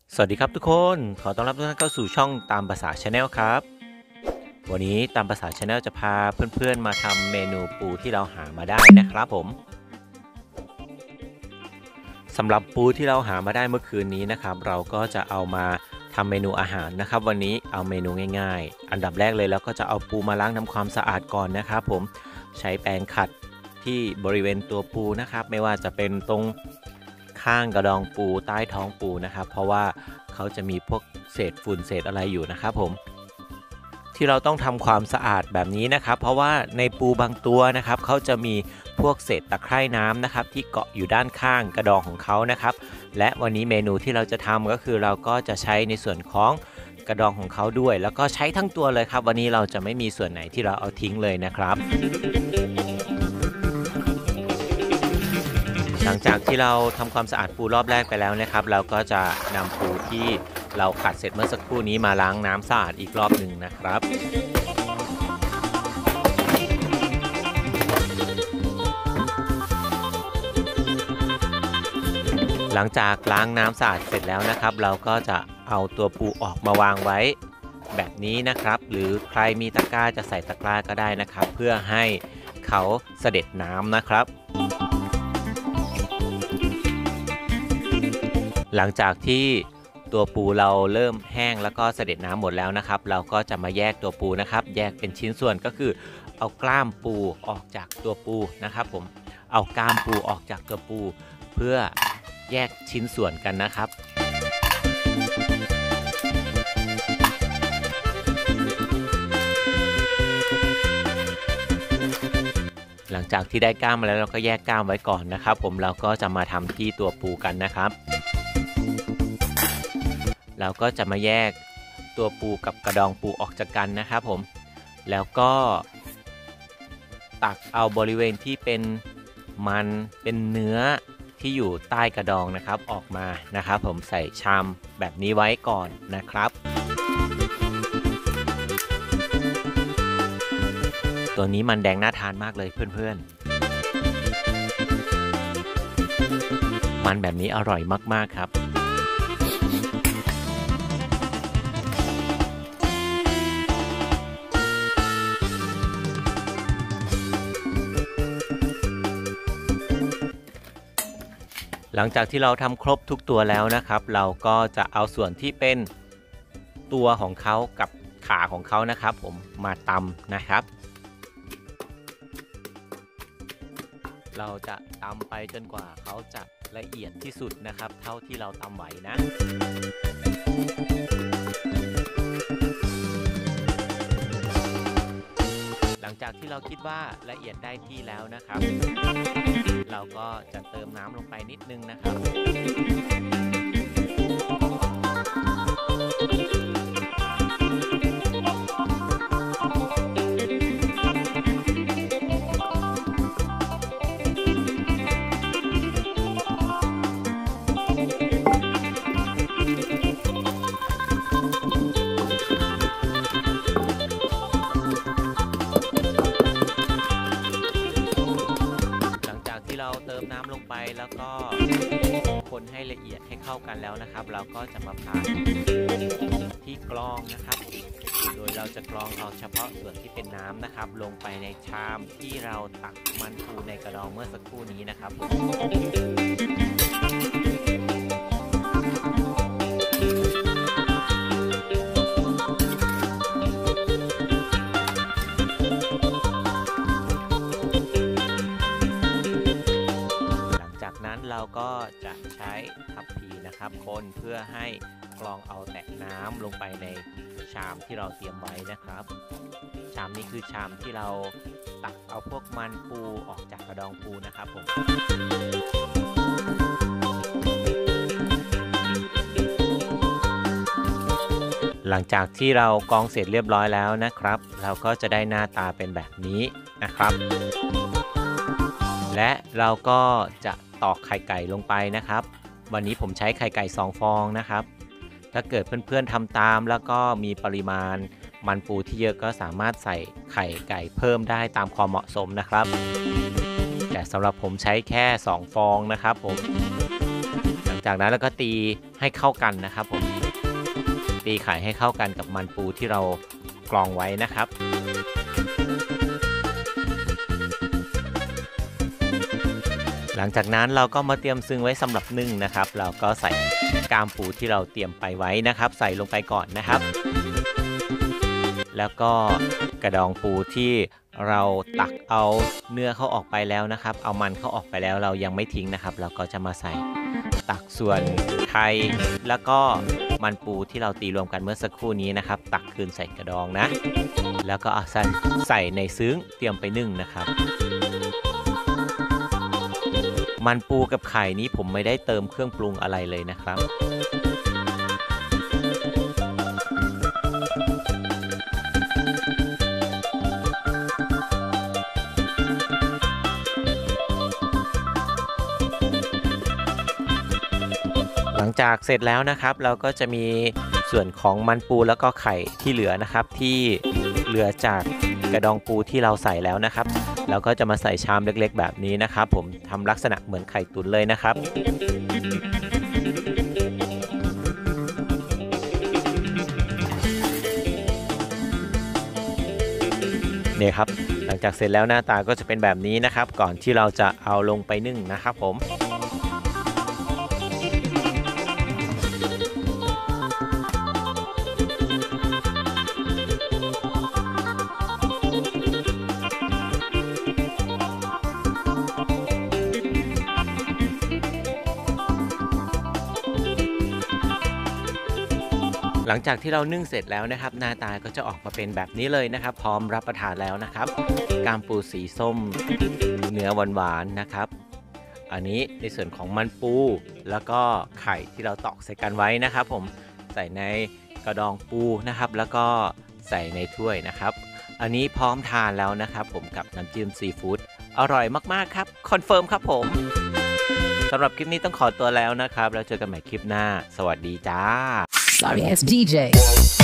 สวัสดีครับทุกคนขอต้อนรับทุกท่านเข้าสู่ช่องตามภาษาชาแนลครับวันนี้ตามภาษาชาแนลจะพาเพื่อนๆมาทำเมนูปูที่เราหามาได้นะครับผมสำหรับปูที่เราหามาได้เมื่อคืนนี้นะครับเราก็จะเอามาทำเมนูอาหารนะครับวันนี้เอาเมนูง่ายๆอันดับแรกเลยแล้วก็จะเอาปูมาล้างทำความสะอาดก่อนนะครับผมใช้แปรงขัดที่บริเวณตัวปูนะครับไม่ว่าจะเป็นตรงข้างกระดองปูใต้ท้องปูนะครับเพราะว่าเขาจะมีพวกเศษฝุ่นเศษอะไรอยู่นะครับผมที่เราต้องทำความสะอาดแบบนี้นะครับเพราะว่าในปูบางตัวนะครับเขาจะมีพวกเศษตะไคร่น้ำนะครับที่เกาะอยู่ด้านข้างกระดองของเขานะครับและวันนี้เมนูที่เราจะทำก็คือเราก็จะใช้ในส่วนของกระดองของเขาด้วยแล้วก็ใช้ทั้งตัวเลยครับวันนี้เราจะไม่มีส่วนไหนที่เราเอาทิ้งเลยนะครับหลังจากที่เราทำความสะอาดปูรอบแรกไปแล้วนะครับเราก็จะนำปูที่เราขัดเสร็จเมื่อสักครู่นี้มาล้างน้ำสะอาดอีกรอบหนึ่งนะครับหลังจากล้างน้ำสะอาดเสร็จแล้วนะครับเราก็จะเอาตัวปูออกมาวางไว้แบบนี้นะครับหรือใครมีตะกร้าจะใส่ตะกร้าก็ได้นะครับเพื่อให้เขาเสด็จน้ำนะครับหลังจากที่ตัวปูเราเริ่มแห้งแล้วก็เสด็จน้ำหมดแล้วนะครับเราก็จะมาแยกตัวปูนะครับแยกเป็นชิ้นส่วนก็คือเอากล้ามปูออกจากตัวปูนะครับผมเอากล้ามปูออกจากตัวปูเพื่อแยกชิ้นส่วนกันนะครับหลังจากที่ได้กล้ามมาแล้วเราก็แยกกล้ามไว้ก่อนนะครับผมเราก็จะมาทำที่ตัวปูกันนะครับเราก็จะมาแยกตัวปูกับกระดองปูออกจากกันนะครับผมแล้วก็ตักเอาบริเวณที่เป็นมันเป็นเนื้อที่อยู่ใต้กระดองนะครับออกมานะครับผมใส่ชามแบบนี้ไว้ก่อนนะครับตัวนี้มันแดงน่าทานมากเลยเพื่อนๆมันแบบนี้อร่อยมากๆครับหลังจากที่เราทำครบทุกตัวแล้วนะครับเราก็จะเอาส่วนที่เป็นตัวของเขากับขาของเขานะครับผมมาตำนะครับเราจะตำไปจนกว่าเขาจะละเอียดที่สุดนะครับเท่าที่เราตำไหวนะหลังจากที่เราคิดว่าละเอียดได้ที่แล้วนะครับเราก็จะเติมน้ำลงไปนิดนึงนะครับเราเติมน้ำลงไปแล้วก็คนให้ละเอียดให้เข้ากันแล้วนะครับเราก็จะมาผ่านที่กรองนะครับโดยเราจะกรองเอาเฉพาะส่วนที่เป็นน้ำนะครับลงไปในชามที่เราตักมันปูในกระดองเมื่อสักครู่นี้นะครับเราก็จะใช้ทัพพีนะครับคนเพื่อให้กรองเอาแต่น้ำลงไปในชามที่เราเตรียมไว้นะครับชามนี้คือชามที่เราตักเอาพวกมันปูออกจากกระดองปูนะครับผมหลังจากที่เรากรองเสร็จเรียบร้อยแล้วนะครับเราก็จะได้หน้าตาเป็นแบบนี้นะครับและเราก็จะตอกไข่ไก่ลงไปนะครับวันนี้ผมใช้ไข่ไก่2 ฟองนะครับถ้าเกิดเพื่อนๆทำตามแล้วก็มีปริมาณมันปูที่เยอะก็สามารถใส่ไข่ไก่เพิ่มได้ตามความเหมาะสมนะครับแต่สำหรับผมใช้แค่2 ฟองนะครับผม หลังจากนั้นเราก็ตีให้เข้ากันนะครับผมตีไข่ให้เข้ากันกับมันปูที่เรากรองไว้นะครับหลังจากนั้นเราก็มาเตรียมซึ่งไว้สำหรับนึ่งนะครับเราก็ใส่กล้ามปูที่เราเตรียมไปไว้นะครับใส่ลงไปก่อนนะครับแล้วก็กระดองปูที่เราตักเอาเนื้อเขาออกไปแล้วนะครับเอามันเขาออกไปแล้วเรายังไม่ทิ้งนะครับเราก็จะมาใส่ตักส่วนไข่แล้วก็มันปูที่เราตีรวมกันเมื่อสักครู่นี้นะครับตักคืนใส่กระดองนะแล้วก็เอาใส่ในซึ้งเตรียมไปนึ่งนะครับมันปูกับไข่นี้ผมไม่ได้เติมเครื่องปรุงอะไรเลยนะครับหลังจากเสร็จแล้วนะครับเราก็จะมีส่วนของมันปูแล้วก็ไข่ที่เหลือนะครับที่เหลือจากกระดองปูที่เราใส่แล้วนะครับเราก็จะมาใส่ชามเล็กๆแบบนี้นะครับผมทำลักษณะเหมือนไข่ตุ๋นเลยนะครับนี่ครับหลังจากเสร็จแล้วหน้าตาก็จะเป็นแบบนี้นะครับก่อนที่เราจะเอาลงไปนึ่งนะครับผมหลังจากที่เรานึ่งเสร็จแล้วนะครับหน้าตาก็จะออกมาเป็นแบบนี้เลยนะครับพร้อมรับประทานแล้วนะครับกล้ามปูสีส้มเนื้อหวานๆนะครับอันนี้ในส่วนของมันปูแล้วก็ไข่ที่เราตอกใส่กันไว้นะครับผมใส่ในกระดองปูนะครับแล้วก็ใส่ในถ้วยนะครับอันนี้พร้อมทานแล้วนะครับผมกับน้ำจิ้มซีฟู้ดอร่อยมากๆครับคอนเฟิร์มครับผมสำหรับคลิปนี้ต้องขอตัวแล้วนะครับแล้วเจอกันใหม่คลิปหน้าสวัสดีจ้าSorry, it's DJ.